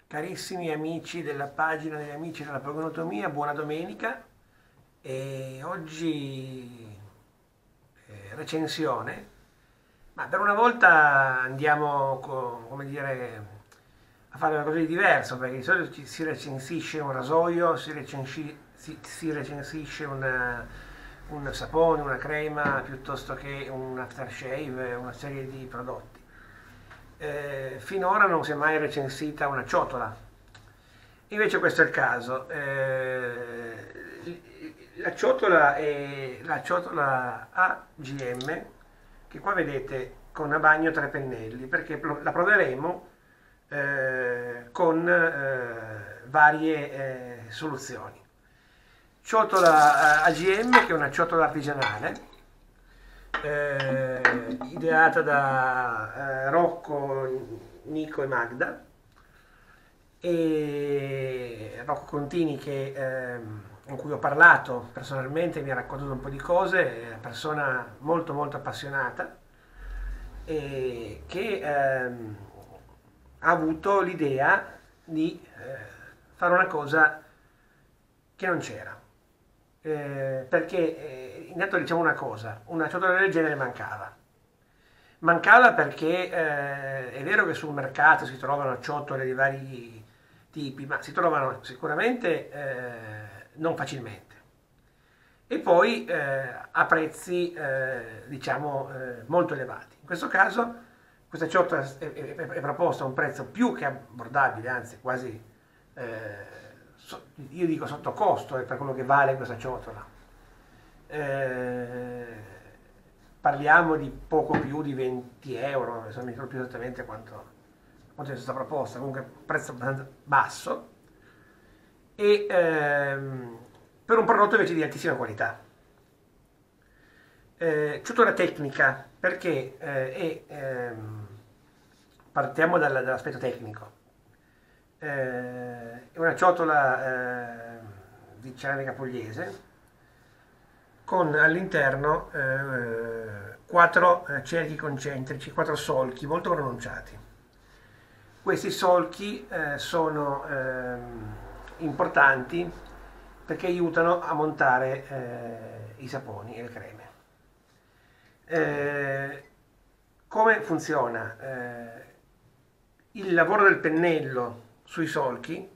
Carissimi amici della pagina degli amici della pogonotomia, buona domenica. E oggi recensione, ma per una volta andiamo, come dire, a fare qualcosa di diverso, perché di solito si recensisce un rasoio, si recensisce un sapone, una crema, piuttosto che un aftershave, una serie di prodotti. Finora non si è mai recensita una ciotola. Invece questo è il caso. La ciotola è la ciotola AGM, che qua vedete con a bagno 3 pennelli, perché la proveremo con varie soluzioni. Ciotola AGM, che è una ciotola artigianale, ideata da Rocco, Nico e Magda, e Rocco Contini con cui ho parlato personalmente, mi ha raccontato un po' di cose, è una persona molto molto appassionata e che ha avuto l'idea di fare una cosa che non c'era. Perché intanto diciamo una cosa, una ciotola del genere mancava. Mancava perché è vero che sul mercato si trovano ciotole di vari tipi, ma si trovano sicuramente non facilmente. E poi a prezzi diciamo molto elevati. In questo caso questa ciotola è proposta a un prezzo più che abbordabile, anzi quasi io dico sotto costo per quello che vale questa ciotola. Parliamo di poco più di 20 euro, adesso non mi ricordo più esattamente quanto è stata proposta, comunque un prezzo abbastanza basso, e per un prodotto invece di altissima qualità. Ciotola tecnica, perché partiamo dall'aspetto tecnico. È una ciotola di ceramica pugliese con all'interno 4 cerchi concentrici, 4 solchi molto pronunciati. Questi solchi sono importanti perché aiutano a montare i saponi e le creme. Come funziona? Il lavoro del pennello sui solchi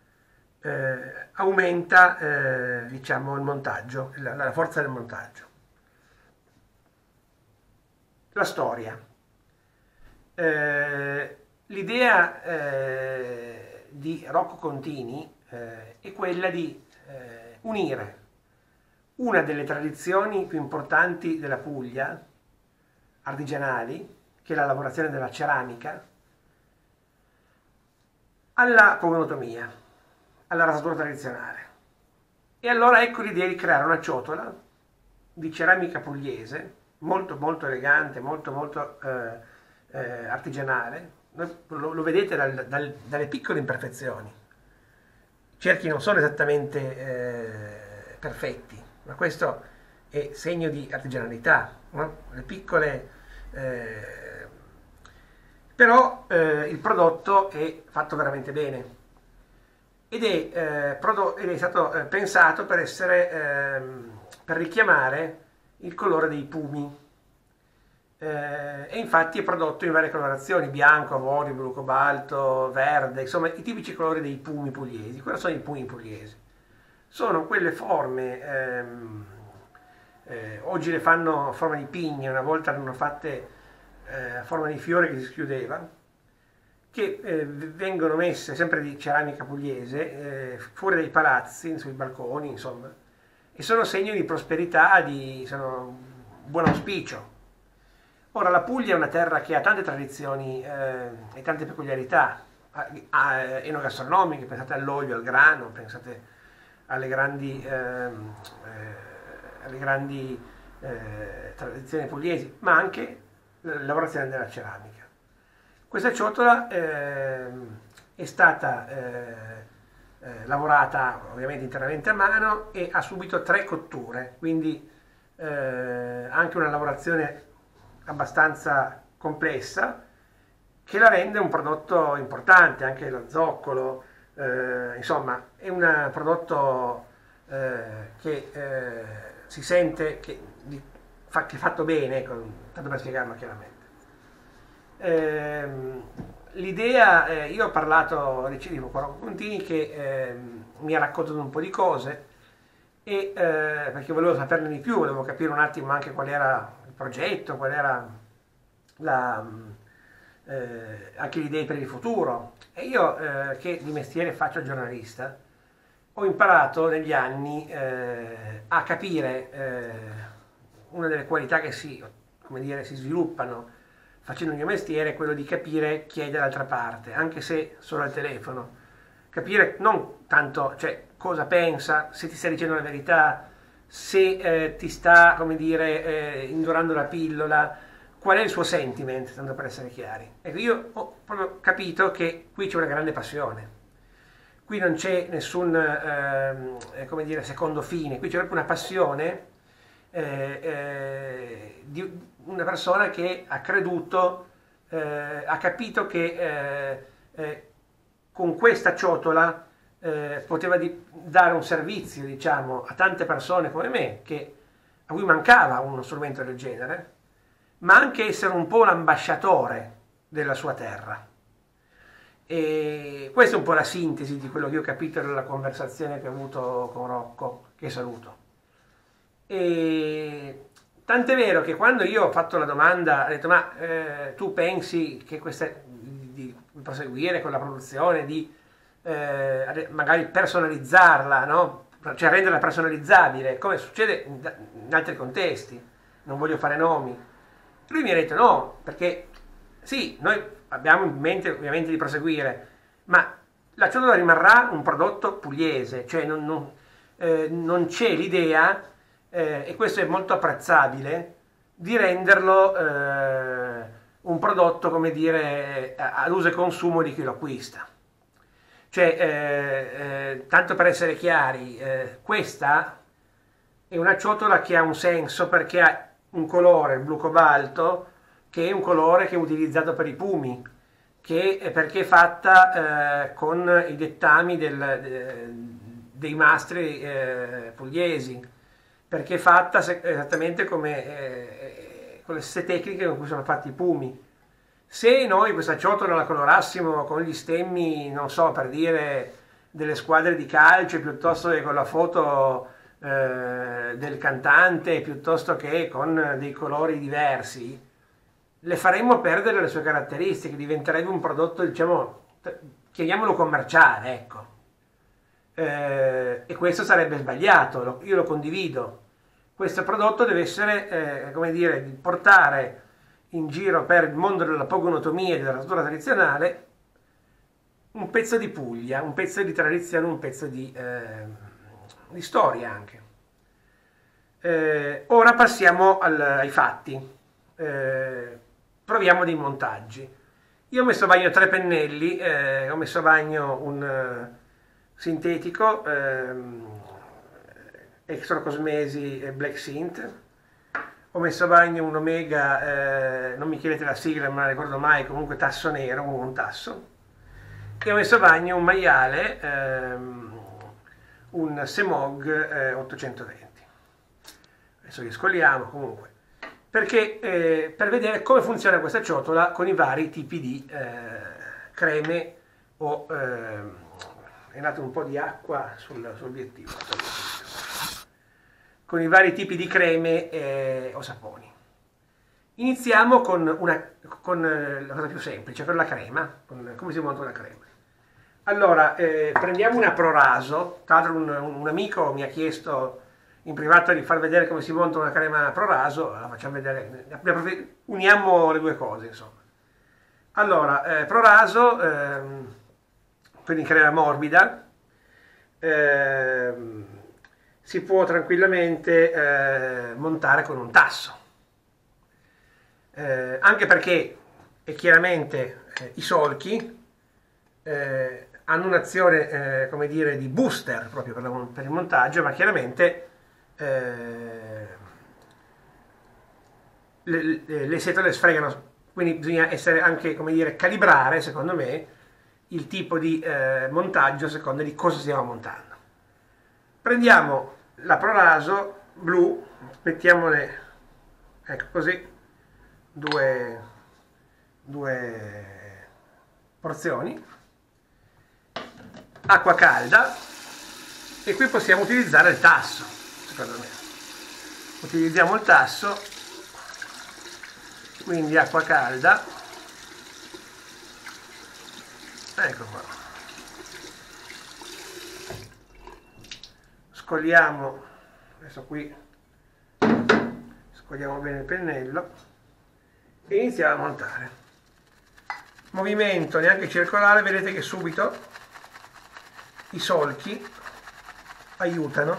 aumenta diciamo il montaggio, la forza del montaggio. La storia. L'idea di Rocco Contini è quella di unire una delle tradizioni più importanti della Puglia, artigianali, che è la lavorazione della ceramica, alla pogonotomia, alla rasatura tradizionale. E allora ecco l'idea di creare una ciotola di ceramica pugliese, molto molto elegante, molto molto artigianale. Lo vedete dalle piccole imperfezioni. I cerchi non sono esattamente perfetti, ma questo è segno di artigianalità, no? Le piccole però il prodotto è fatto veramente bene ed è stato pensato per per richiamare il colore dei pumi, e infatti è prodotto in varie colorazioni: bianco, avorio, blu cobalto, verde, insomma i tipici colori dei pumi pugliesi. Cosa sono i pumi pugliesi? Sono quelle forme, oggi le fanno a forma di pigne, una volta erano fatte a forma di fiore che si schiudeva, che vengono messe sempre di ceramica pugliese fuori dai palazzi, sui balconi, insomma, e sono segno di prosperità, sono buon auspicio. Ora, la Puglia è una terra che ha tante tradizioni e tante peculiarità enogastronomiche. Pensate all'olio, al grano, pensate alle grandi tradizioni pugliesi, ma anche la lavorazione della ceramica. Questa ciotola è stata lavorata ovviamente interamente a mano e ha subito 3 cotture, quindi anche una lavorazione abbastanza complessa, che la rende un prodotto importante, anche lo zoccolo, insomma, è un prodotto che si sente che è fatto bene, ecco, tanto per spiegarlo chiaramente. L'idea, io ho parlato, dicevo, con Rocco Contini che mi ha raccontato un po' di cose e perché volevo saperne di più, volevo capire un attimo anche qual era il progetto, qual era la, anche le idee per il futuro. E io che di mestiere faccio giornalista, ho imparato negli anni a capire una delle qualità che come dire, si sviluppano facendo il mio mestiere è quello di capire chi è dall'altra parte, anche se solo al telefono. Capire non tanto, cioè, cosa pensa, se ti sta dicendo la verità, se ti sta, come dire, indorando la pillola, qual è il suo sentiment, tanto per essere chiari. Ecco, io ho proprio capito che qui c'è una grande passione. Qui non c'è nessun, come dire, secondo fine, qui c'è proprio una passione di una persona che ha creduto, ha capito che con questa ciotola poteva dare un servizio, diciamo, a tante persone come me, a cui mancava uno strumento del genere, ma anche essere un po' l'ambasciatore della sua terra. E questa è un po' la sintesi di quello che ho capito nella conversazione che ho avuto con Rocco, che saluto. E tant'è vero che quando io ho fatto la domanda, ho detto: ma tu pensi che di proseguire con la produzione, di magari personalizzarla, no? Cioè renderla personalizzabile, come succede in altri contesti, non voglio fare nomi. Lui mi ha detto no, perché sì, noi abbiamo in mente ovviamente di proseguire, ma la ciotola rimarrà un prodotto pugliese, cioè non c'è l'idea, e questo è molto apprezzabile, di renderlo un prodotto, come dire, all'uso e consumo di chi lo acquista. Cioè, tanto per essere chiari, questa è una ciotola che ha un senso perché ha un colore, il blu cobalto, che è un colore che è utilizzato per i pumi, perché è fatta con i dettami dei mastri pugliesi, perché è fatta esattamente come con le stesse tecniche con cui sono fatti i pumi. Se noi questa ciotola la colorassimo con gli stemmi, non so, per dire, delle squadre di calcio, piuttosto che con la foto del cantante, piuttosto che con dei colori diversi, le faremmo perdere le sue caratteristiche, diventerebbe un prodotto, diciamo, chiamiamolo commerciale, ecco. E questo sarebbe sbagliato, io lo condivido. Questo prodotto deve essere, come dire, di portare in giro per il mondo della pogonotomia e della natura tradizionale un pezzo di Puglia, un pezzo di tradizione, un pezzo di storia anche. Ora passiamo ai fatti. Proviamo dei montaggi. Io ho messo a bagno 3 pennelli, ho messo a bagno un sintetico Extra Cosmesi e Black Synth, ho messo a bagno un Omega, non mi chiedete la sigla, non me la ricordo mai, comunque tasso nero, un tasso, e ho messo a bagno un maiale, un Semog 820. Adesso li scoliamo comunque, perché per vedere come funziona questa ciotola con i vari tipi di creme o è nato un po' di acqua sull'obiettivo, con i vari tipi di creme o saponi. Iniziamo con la cosa più semplice, con la crema, come si monta una crema. Allora, prendiamo una Proraso, tra l'altro un amico mi ha chiesto in privato di far vedere come si monta una crema Proraso, la facciamo vedere, uniamo le due cose, insomma. Allora, Proraso, quindi crema morbida, si può tranquillamente montare con un tasso, anche perché chiaramente i solchi hanno un'azione come dire di booster proprio per il montaggio, ma chiaramente le setole sfregano quindi bisogna essere anche, come dire, calibrare, secondo me, il tipo di montaggio a seconda di cosa stiamo montando. Prendiamo la Proraso blu, mettiamone, ecco così, due porzioni, acqua calda, e qui possiamo utilizzare il tasso, secondo me. Utilizziamo il tasso, quindi acqua calda, ecco qua. Scogliamo, adesso qui scogliamo bene il pennello e iniziamo a montare. Movimento neanche circolare, vedete che subito i solchi aiutano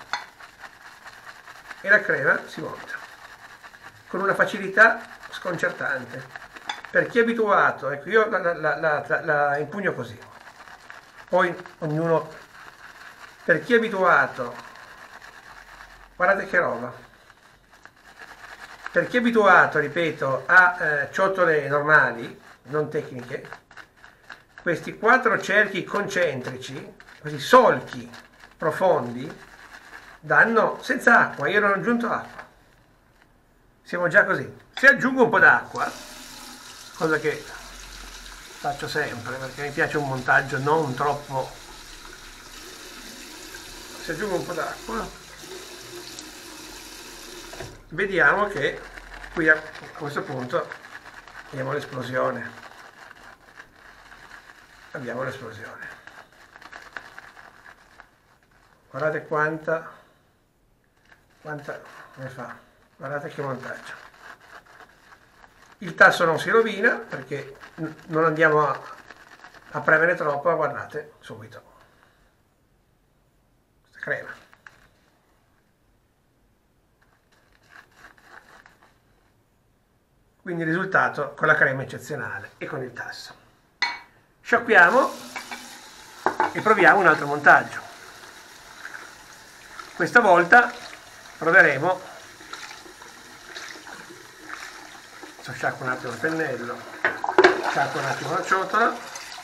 e la crema si monta con una facilità sconcertante. Per chi è abituato, ecco, io la impugno così, poi ognuno, per chi è abituato, guardate che roba, per chi è abituato, ripeto, a ciotole normali, non tecniche, questi 4 cerchi concentrici, questi solchi profondi, danno senza acqua. Io non ho aggiunto acqua, siamo già così. Se aggiungo un po' d'acqua, cosa che faccio sempre perché mi piace un montaggio non troppo, se aggiungo un po' d'acqua, vediamo che qui a questo punto abbiamo l'esplosione. Guardate quanta ne fa, guardate che montaggio. Il tasso non si rovina perché non andiamo a premere troppo, guardate subito questa crema. Quindi il risultato con la crema eccezionale e con il tasso. Sciacquiamo e proviamo un altro montaggio. Questa volta proveremo, sciacquo un attimo il pennello, sciacquo un attimo la ciotola,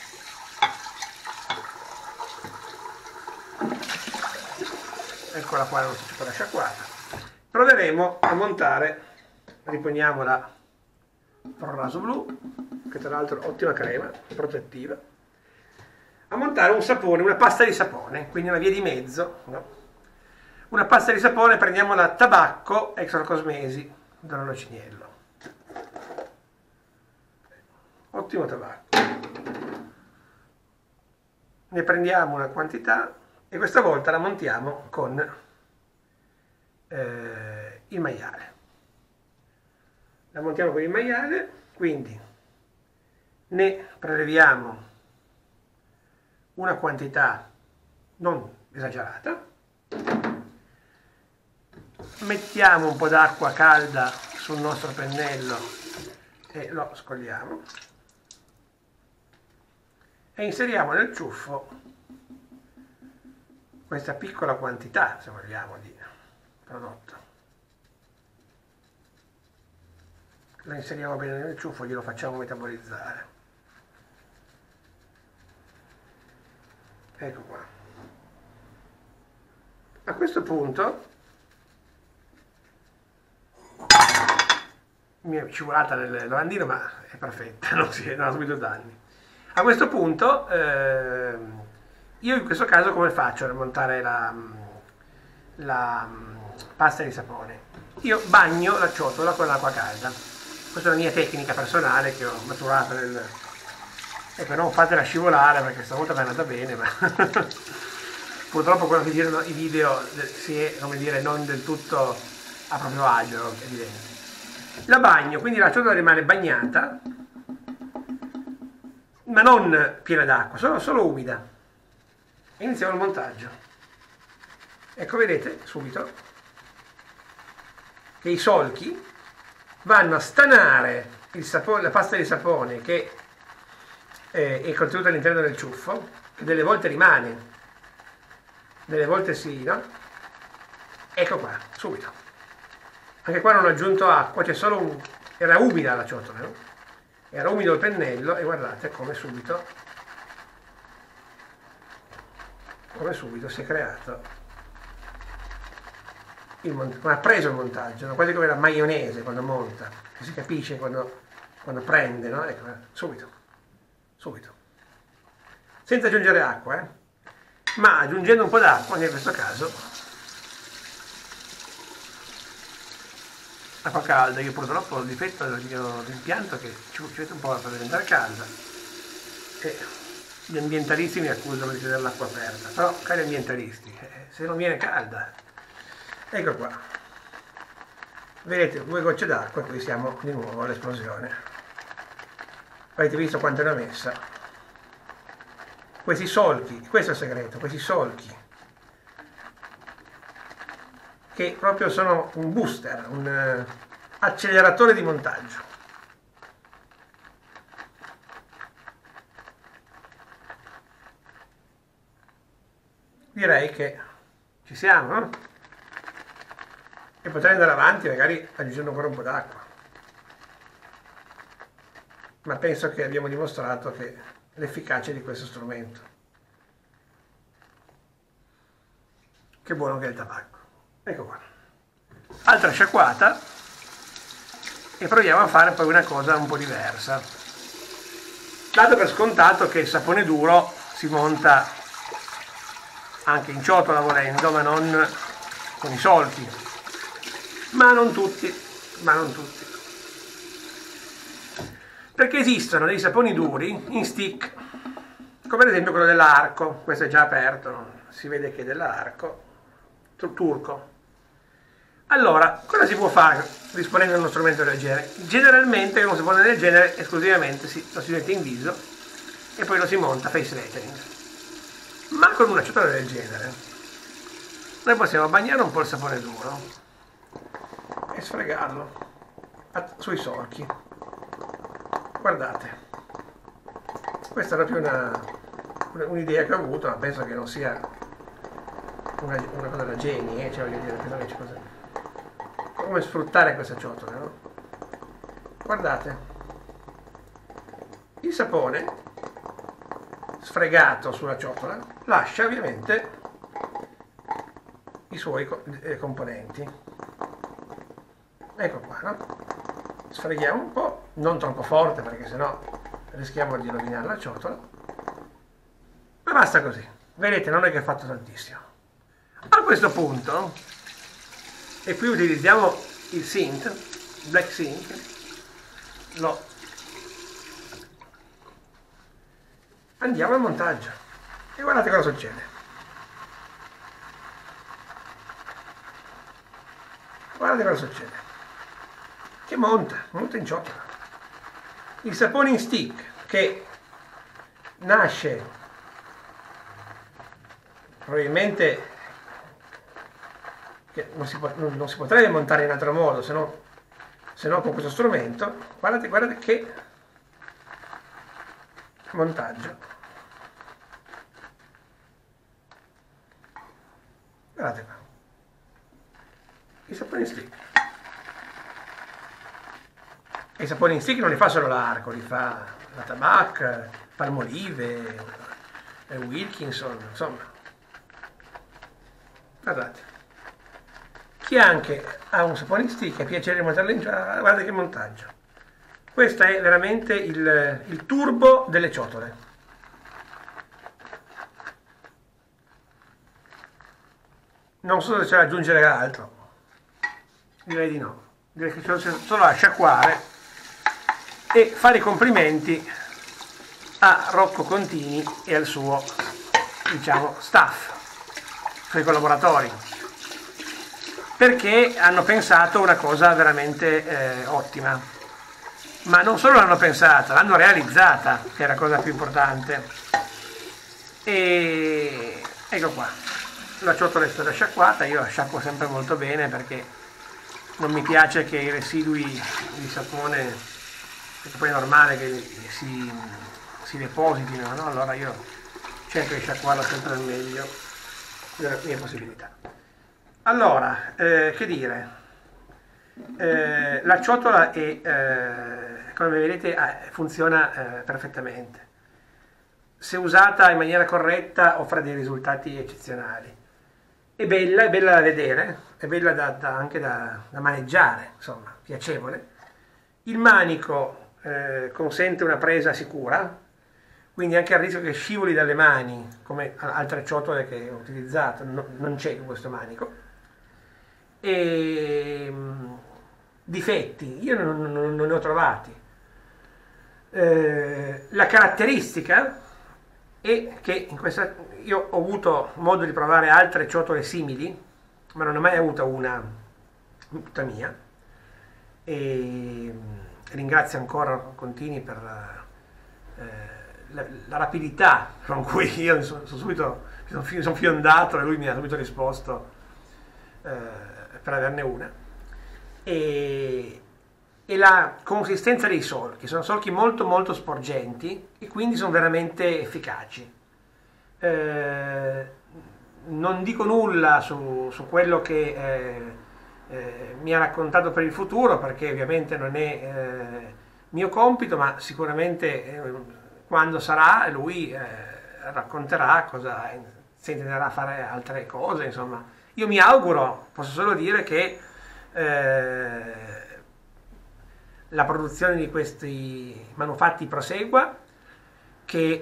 eccola qua la nostra ciotola sciacquata. Proveremo a montare, riponiamo la Proraso blu, che tra l'altro ottima crema, protettiva, a montare un sapone, una pasta di sapone, quindi una via di mezzo, no? Una pasta di sapone, prendiamo la Tabacco Extra Cosmesi dall'Olociniello, ottimo tabacco, ne prendiamo una quantità e questa volta la montiamo con il maiale. La montiamo con il maiale, quindi ne preleviamo una quantità non esagerata, mettiamo un po' d'acqua calda sul nostro pennello e lo scogliamo e inseriamo nel ciuffo questa piccola quantità, se vogliamo, di prodotto. Lo inseriamo bene nel ciuffo, glielo facciamo metabolizzare. Ecco qua. A questo punto mi è scivolata nel lavandino, ma è perfetta, non ha subito danni. A questo punto io in questo caso come faccio a montare la pasta di sapone? Io bagno la ciotola con l'acqua calda. Questa è una mia tecnica personale che ho maturato nel... Ecco, non fatela scivolare perché stavolta mi è andata bene, ma purtroppo quello che girano i video si è, come dire, non del tutto a proprio agio, è evidente. La bagno, quindi la ciotola rimane bagnata, ma non piena d'acqua, solo umida. E iniziamo il montaggio. Ecco, vedete subito che i solchi vanno a stanare la pasta di sapone che è contenuta all'interno del ciuffo, che delle volte rimane, delle volte sì, no? Ecco qua, subito. Anche qua non ho aggiunto acqua, c'è solo era umida la ciotola, no? era umido il pennello e guardate come subito si è creato ma ha preso il montaggio, no? Quasi come la maionese quando monta, che si capisce quando prende, no? Ecco, subito, senza aggiungere acqua, ma aggiungendo un po' d'acqua, in questo caso acqua calda. Io purtroppo ho il difetto del mio impianto che ci mette un po' per diventare calda e gli ambientalisti mi accusano di tenere l'acqua aperta, però cari ambientalisti, se non viene calda, ecco qua, vedete 2 gocce d'acqua e qui siamo di nuovo all'esplosione. Avete visto quanto ne ho messa? Questi solchi, questo è il segreto, questi solchi che proprio sono un booster, un acceleratore di montaggio. Direi che ci siamo, no? E potrei andare avanti magari aggiungendo ancora un po' d'acqua, ma penso che abbiamo dimostrato che l'efficacia di questo strumento. Che buono che è il tabacco. Ecco qua. Altra sciacquata e proviamo a fare poi una cosa un po' diversa. Dato per scontato che il sapone duro si monta anche in ciotola volendo, ma non con i solchi. Ma non tutti. Perché esistono dei saponi duri in stick, come ad esempio quello dell'Arco. Questo è già aperto, si vede che è dell'Arco turco. Allora, cosa si può fare disponendo di uno strumento del genere? Generalmente uno sapone del genere esclusivamente lo si mette in viso e poi lo si monta face lettering. Ma con una ciotola del genere noi possiamo bagnare un po' il sapone duro e sfregarlo sui solchi. Guardate, questa era più un'idea che ho avuto, ma penso che non sia una cosa da geni, cioè voglio dire, penso che c'è cosa. Come sfruttare questa ciotola, no? Guardate, il sapone sfregato sulla ciotola lascia ovviamente i suoi componenti. Ecco qua, no? Sfreghiamo un po', non troppo forte perché sennò rischiamo di rovinare la ciotola, ma basta così. Vedete, non è che ha fatto tantissimo. A questo punto, e qui utilizziamo il synth, Black Sync, andiamo al montaggio e guardate cosa succede. Guardate cosa succede. Che monta in ciotola. Il sapone in stick che nasce probabilmente che non si potrebbe montare in altro modo se no con questo strumento. Guardate che montaggio. Guardate qua. I saponi in stick. E i saponi in stick non li fa solo l'Arco, li fa la Tabac, Palmolive, Wilkinson, insomma. Guardate. Chi anche ha un sapone in stick e piacere di montarlo in ciotola, guardate che montaggio. Questo è veramente il turbo delle ciotole. Non so se c'è da aggiungere altro. Direi di no. Direi che c'è solo da sciacquare e fare i complimenti a Rocco Contini e al suo, diciamo, staff, suoi collaboratori, perché hanno pensato una cosa veramente ottima, ma non solo l'hanno pensata, l'hanno realizzata, che è la cosa più importante. E ecco qua, la ciotola è stata sciacquata. Io la sciacquo sempre molto bene perché non mi piace che i residui di sapone, perché poi è normale che si depositino, no? Allora io cerco di sciacquarla sempre al meglio delle mie possibilità. Allora, che dire, La ciotola come vedete funziona perfettamente. Se usata in maniera corretta offre dei risultati eccezionali. È bella da vedere, è bella anche da maneggiare, insomma, piacevole. Il manico consente una presa sicura, quindi anche il rischio che scivoli dalle mani, come altre ciotole che ho utilizzato, non c'è in questo manico. E difetti, io non ne ho trovati. La caratteristica è che io ho avuto modo di provare altre ciotole simili, ma non ho mai avuto una tutta mia, e ringrazio ancora Contini per la rapidità con cui io mi sono fiondato e lui mi ha subito risposto per averne una, e la consistenza dei solchi, sono solchi molto molto sporgenti e quindi sono veramente efficaci. Non dico nulla su quello che mi ha raccontato per il futuro, perché ovviamente non è mio compito, ma sicuramente quando sarà lui racconterà cosa si intenderà a fare altre cose, insomma. Io mi auguro, posso solo dire che la produzione di questi manufatti prosegua, che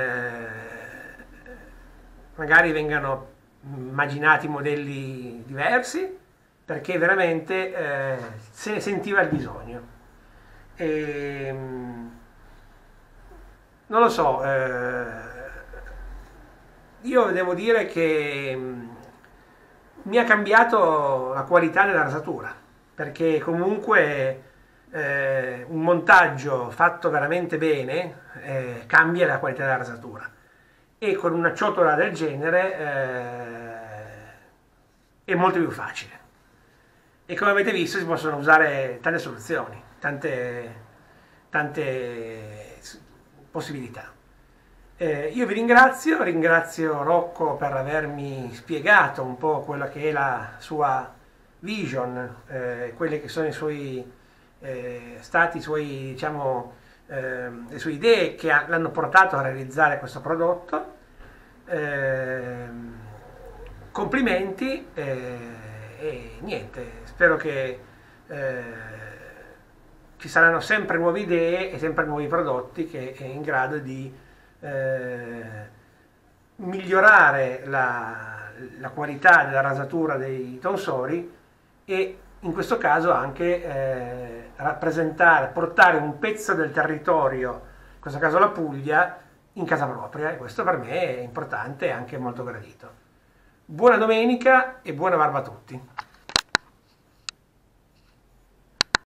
magari vengano immaginati modelli diversi, perché veramente se ne sentiva il bisogno. Non lo so, io devo dire che mi ha cambiato la qualità della rasatura, perché comunque un montaggio fatto veramente bene cambia la qualità della rasatura, e con una ciotola del genere è molto più facile, e come avete visto si possono usare tante soluzioni, tante possibilità. Io vi ringrazio Rocco per avermi spiegato un po' quella che è la sua vision, quelle che sono i suoi diciamo, le sue idee che l'hanno portato a realizzare questo prodotto. Complimenti, e niente, spero che ci saranno sempre nuove idee e sempre nuovi prodotti che è in grado di migliorare la qualità della rasatura dei tonsori, e in questo caso anche portare un pezzo del territorio, in questo caso la Puglia, in casa propria, e questo per me è importante e anche molto gradito. Buona domenica e buona barba a tutti.